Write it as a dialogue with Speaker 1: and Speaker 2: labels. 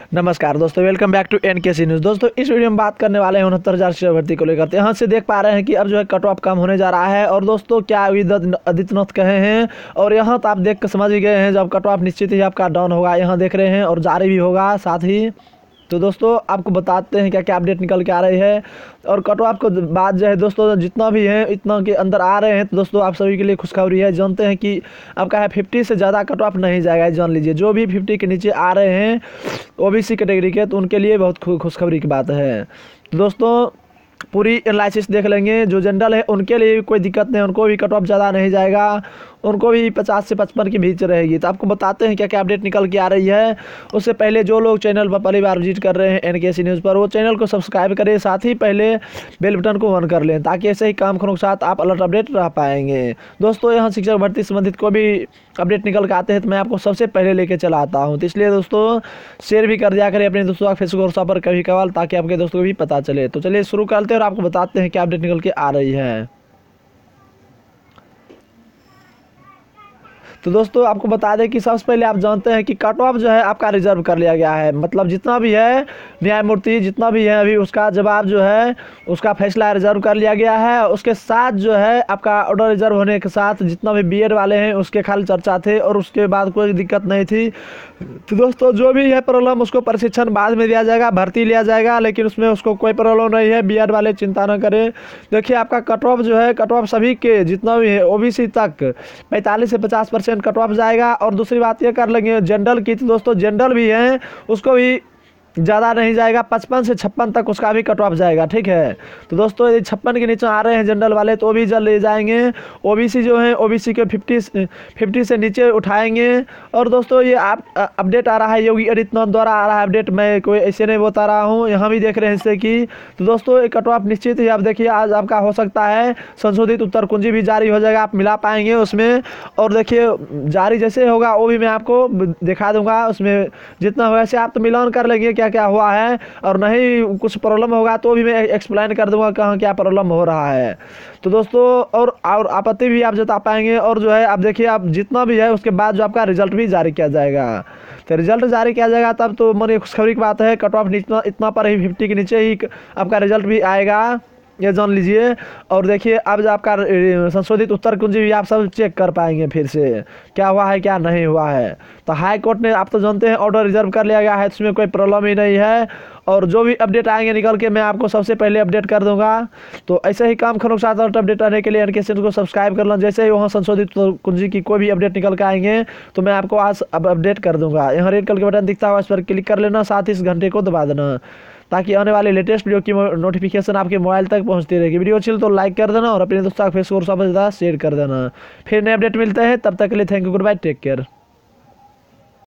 Speaker 1: नमस्कार दोस्तों, welcome back to NKC news. दोस्तों इस वीडियो में बात करने वाले हैं 69,000 शिक्षक भर्ती को लेकर। यहाँ से देख पा रहे हैं कि अब जो है कट ऑफ कम होने जा रहा है। और दोस्तों क्या आदित्यनाथ कहे हैं, और यहाँ तो आप देख कर समझ ही गए हैं जब कट ऑफ निश्चित ही आपका डाउन होगा, यहाँ देख रहे हैं, और जारी भी होगा साथ ही। तो दोस्तों आपको बताते हैं क्या क्या अपडेट निकल के आ रही है। और कट ऑफ को बाद जो है दोस्तों जितना भी है इतना के अंदर आ रहे हैं। तो दोस्तों आप सभी के लिए खुशखबरी है, जानते हैं कि आपका है 50 से ज़्यादा कट ऑफ नहीं जाएगा। जान लीजिए जो भी 50 के नीचे आ रहे हैं ओबीसी कैटेगरी के, तो उनके लिए बहुत खुशखबरी की बात है। तो दोस्तों पूरी एनालिसिस देख लेंगे। जो जनरल है उनके लिए कोई दिक्कत नहीं, उनको भी कट ऑफ ज़्यादा नहीं जाएगा, उनको भी 50 से 55 के बीच रहेगी। तो आपको बताते हैं क्या क्या अपडेट निकल के आ रही है। उससे पहले जो लोग चैनल पर पहली बार विजिट कर रहे हैं एनकेसी न्यूज़ पर, वो चैनल को सब्सक्राइब करें, साथ ही पहले बेल बटन को ऑन कर लें, ताकि ऐसे ही काम के साथ आप अलर्ट अपडेट रह पाएंगे। दोस्तों यहाँ शिक्षक भर्ती संबंधित कोई भी अपडेट निकल के आते हैं तो मैं आपको सबसे पहले लेके चला आता हूँ। तो इसलिए दोस्तों शेयर भी कर दिया करें अपने दोस्तों फेसबुक और पर कभी कभार, ताकि आपके दोस्तों को भी पता चले। तो चलिए शुरू करते हैं और आपको बताते हैं क्या अपडेट निकल के आ रही है। तो दोस्तों आपको बता दें कि सबसे पहले आप जानते हैं कि कट ऑफ जो है आपका रिजर्व कर लिया गया है। मतलब जितना भी है न्यायमूर्ति जितना भी है अभी उसका जवाब जो है उसका फैसला रिजर्व कर लिया गया है। उसके साथ जो है आपका ऑर्डर रिजर्व होने के साथ जितना भी बीएड वाले हैं उसके खाली चर्चा थे, और उसके बाद कोई दिक्कत नहीं थी। तो दोस्तों जो भी है प्रॉब्लम उसको प्रशिक्षण बाद में दिया जाएगा, भर्ती लिया जाएगा, लेकिन उसमें उसको कोई प्रॉब्लम नहीं है। बीएड वाले चिंता न करें। देखिए आपका कट ऑफ जो है, कट ऑफ सभी के जितना भी है ओबीसी तक 45 से 50% कट ऑफ जाएगा। और दूसरी बात ये कर लेंगे जनरल की, तो दोस्तों जनरल भी हैं उसको भी ज़्यादा नहीं जाएगा, 55 से 56 तक उसका भी कट ऑफ जाएगा। ठीक है, तो दोस्तों ये 56 के नीचे आ रहे हैं जनरल वाले तो भी जल्द ले जाएंगे। ओबीसी जो है ओबीसी के 50 से नीचे उठाएंगे। और दोस्तों ये आप अपडेट आ रहा है योगी आदित्यनाथ द्वारा आ रहा है अपडेट, मैं कोई ऐसे नहीं बता रहा हूँ, यहाँ भी देख रहे हैं इससे कि। तो दोस्तों ये कट ऑफ निश्चित ही आप देखिए आज आपका हो सकता है संशोधित उत्तर कुंजी भी जारी हो जाएगा, आप मिला पाएंगे उसमें। और देखिए जारी जैसे होगा वो भी मैं आपको दिखा दूंगा, उसमें जितना हो वैसे आप तो मिलान कर लेंगे क्या क्या हुआ है। और नहीं कुछ प्रॉब्लम होगा तो भी मैं एक्सप्लेन कर दूंगा कहाँ क्या प्रॉब्लम हो रहा है। तो दोस्तों और आपत्ति भी आप जता पाएंगे। और जो है आप देखिए आप जितना भी है उसके बाद जो आपका रिजल्ट भी जारी किया जाएगा। तो रिजल्ट जारी किया जाएगा तब तो मन खुशखबरी की बात है। कट ऑफ इतना पर ही 50 के नीचे ही आपका रिजल्ट भी आएगा, ये जान लीजिए। और देखिए अब जो आपका संशोधित उत्तर कुंजी भी आप सब चेक कर पाएंगे फिर से क्या हुआ है क्या नहीं हुआ है। तो हाई कोर्ट ने आप तो जानते हैं ऑर्डर रिजर्व कर लिया गया है, उसमें कोई प्रॉब्लम ही नहीं है। और जो भी अपडेट आएंगे निकल के मैं आपको सबसे पहले अपडेट कर दूंगा। तो ऐसे ही काम खरों के साथ अपडेट आने के लिए एनकेसी को सब्सक्राइब कर लें। जैसे ही वहाँ संशोधित कुंजी की कोई भी अपडेट निकल के आएंगे तो मैं आपको आज अब अपडेट कर दूंगा। यहाँ रेड कलर का बटन दिखता हुआ इस पर क्लिक कर लेना, साथ ही इस घंटे को दबा देना, ताकि आने वाले लेटेस्ट वीडियो की नोटिफिकेशन आपके मोबाइल तक पहुंचती रहेगी। वीडियो अच्छी तो लाइक कर देना और अपने दोस्तों के फेसबुक और सबसे ज़्यादा शेयर कर देना। फिर नए अपडेट मिलते हैं, तब तक के लिए thank you, good bye, take care.